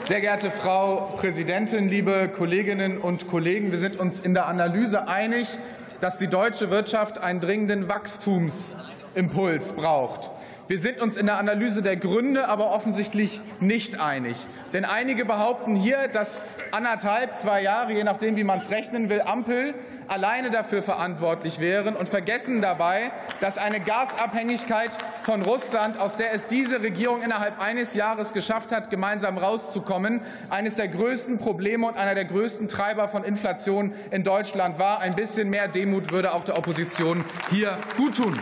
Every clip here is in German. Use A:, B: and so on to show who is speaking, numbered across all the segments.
A: Sehr geehrte Frau Präsidentin, liebe Kolleginnen und Kollegen! Wir sind uns in der Analyse einig, dass die deutsche Wirtschaft einen dringenden Wachstumsimpuls braucht. Wir sind uns in der Analyse der Gründe aber offensichtlich nicht einig. Denn einige behaupten hier, dass 2 Jahre, je nachdem, wie man es rechnen will, Ampel alleine dafür verantwortlich wären und vergessen dabei, dass eine Gasabhängigkeit von Russland, aus der es diese Regierung innerhalb eines Jahres geschafft hat, gemeinsam rauszukommen, eines der größten Probleme und einer der größten Treiber von Inflation in Deutschland war. Ein bisschen mehr Demut würde auch der Opposition hier guttun.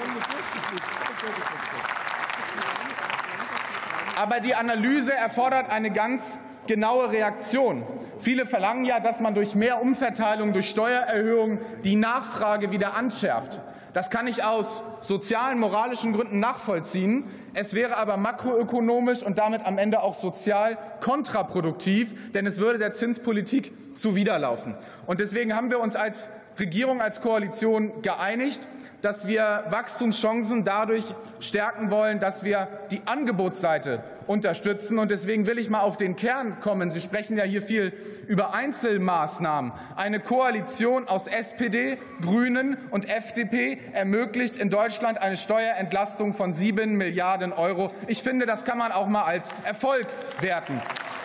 A: Aber die Analyse erfordert eine ganz genaue Reaktion. Viele verlangen ja, dass man durch mehr Umverteilung, durch Steuererhöhungen die Nachfrage wieder anschärft. Das kann ich aus sozialen, moralischen Gründen nachvollziehen. Es wäre aber makroökonomisch und damit am Ende auch sozial kontraproduktiv, denn es würde der Zinspolitik zuwiderlaufen. Und deswegen haben wir uns als Regierung, als Koalition geeinigt, dass wir Wachstumschancen dadurch stärken wollen, dass wir die Angebotsseite unterstützen. Und deswegen will ich mal auf den Kern kommen. Sie sprechen ja hier viel über Einzelmaßnahmen. Eine Koalition aus SPD, Grünen und FDP ermöglicht in Deutschland eine Steuerentlastung von 7 Milliarden €. Ich finde, das kann man auch mal als Erfolg werten.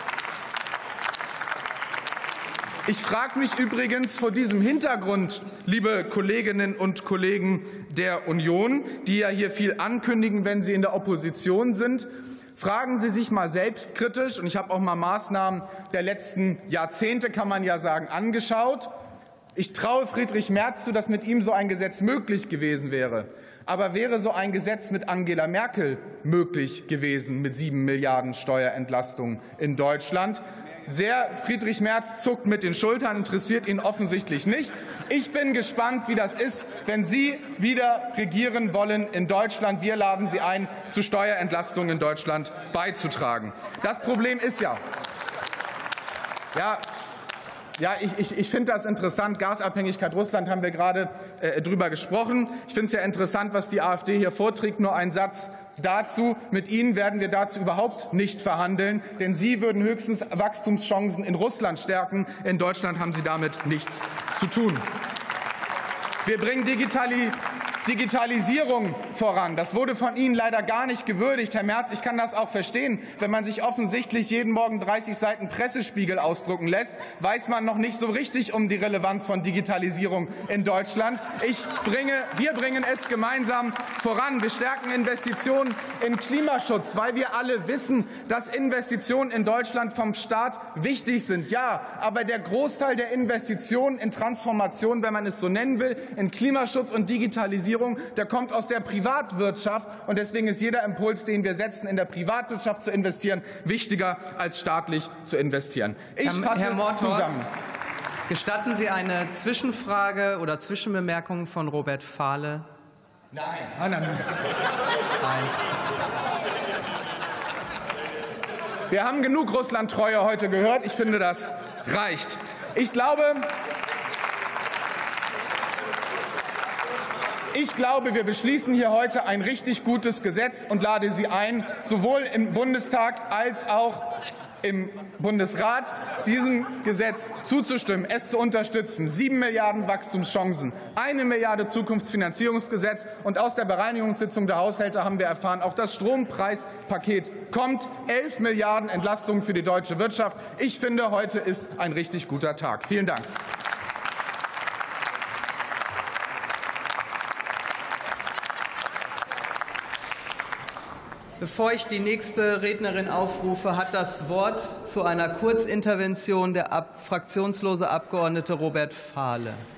A: Ich frage mich übrigens vor diesem Hintergrund, liebe Kolleginnen und Kollegen der Union, die ja hier viel ankündigen, wenn sie in der Opposition sind, fragen Sie sich mal selbstkritisch, und ich habe auch mal Maßnahmen der letzten Jahrzehnte, kann man ja sagen, angeschaut. Ich traue Friedrich Merz zu, dass mit ihm so ein Gesetz möglich gewesen wäre. Aber wäre so ein Gesetz mit Angela Merkel möglich gewesen, mit 7 Milliarden Steuerentlastung in Deutschland? Friedrich Merz zuckt mit den Schultern, interessiert ihn offensichtlich nicht. Ich bin gespannt, wie das ist, wenn Sie wieder regieren wollen in Deutschland. Wir laden Sie ein, zu Steuerentlastungen in Deutschland beizutragen. Das Problem ist ich finde das interessant. Gasabhängigkeit Russland haben wir gerade drüber gesprochen. Ich finde es ja interessant, was die AfD hier vorträgt. Nur ein Satz dazu. Mit Ihnen werden wir dazu überhaupt nicht verhandeln, denn Sie würden höchstens Wachstumschancen in Russland stärken. In Deutschland haben Sie damit nichts zu tun. Wir bringen Digitalisierung voran. Das wurde von Ihnen leider gar nicht gewürdigt, Herr Merz. Ich kann das auch verstehen. Wenn man sich offensichtlich jeden Morgen 30 Seiten Pressespiegel ausdrucken lässt, weiß man noch nicht so richtig um die Relevanz von Digitalisierung in Deutschland. Wir bringen es gemeinsam voran. Wir stärken Investitionen in Klimaschutz, weil wir alle wissen, dass Investitionen in Deutschland vom Staat wichtig sind. Ja, aber der Großteil der Investitionen in Transformation, wenn man es so nennen will, in Klimaschutz und Digitalisierung, der kommt aus der Privatwirtschaft. Und deswegen ist jeder Impuls, den wir setzen, in der Privatwirtschaft zu investieren, wichtiger als staatlich zu investieren. Ich fasse zusammen.
B: Gestatten Sie eine Zwischenfrage oder Zwischenbemerkung von Robert Fahle?
A: Nein. Wir haben genug Russlandtreue heute gehört. Ich finde, das reicht. Ich glaube, wir beschließen hier heute ein richtig gutes Gesetz und lade Sie ein, sowohl im Bundestag als auch im Bundesrat diesem Gesetz zuzustimmen, es zu unterstützen. 7 Milliarden Wachstumschancen, 1 Milliarde Zukunftsfinanzierungsgesetz. Und aus der Bereinigungssitzung der Haushälter haben wir erfahren, auch das Strompreispaket kommt. 11 Milliarden Entlastungen für die deutsche Wirtschaft. Ich finde, heute ist ein richtig guter Tag. Vielen Dank.
B: Bevor ich die nächste Rednerin aufrufe, hat das Wort zu einer Kurzintervention der fraktionslose Abgeordnete Robert Fahle.